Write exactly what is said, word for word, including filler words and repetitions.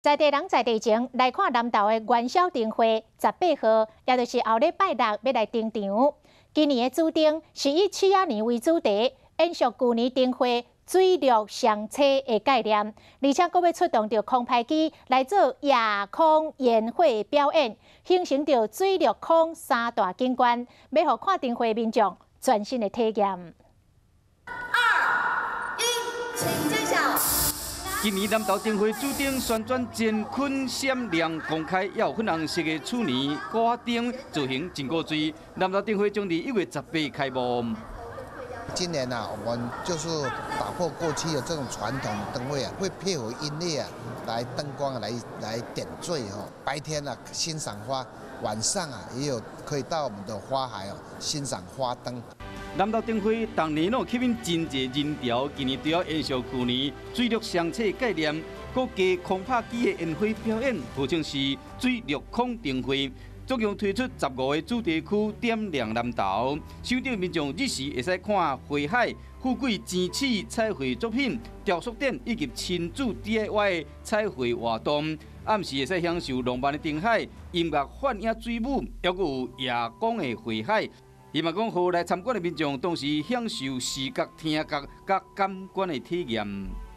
在地人在地前来看南投的元宵灯会，十八号，也就是后礼拜六要来登场。今年的主灯是以七仔年为主题，延续旧年灯会水陆双车的概念，而且阁要出动着空拍机来做夜空烟火表演，形成着水陆空三大景观，要互看灯会的民众全新的体验。 二一，请揭晓。 今年南投灯会主灯旋转乾坤闪亮公开，也有粉红色的去年挂灯造型真古锥。南投灯会将伫一月十八开幕。 今年啊，我们就是打破过去的这种传统灯会啊，会配合音乐啊，来灯光来来点缀哈。白天啊欣赏花，晚上啊也有可以到我们的花海啊欣赏花灯。 南投灯会当年哦吸引真侪人潮，今年就要延续去年水陆双车概念，各加空拍机的烟火表演，号称是水陆空灯会。总共推出十五个主题区，点亮南投。首场民众日时会使看花海、富贵钱纸彩绘作品、雕塑展以及亲子 D I Y 彩绘活动。暗时会使享受浪漫的灯海、音乐幻影水舞，还有夜光的花海。 伊嘛讲，好来参观的民众，同时享受视觉、听觉、甲感官的体验。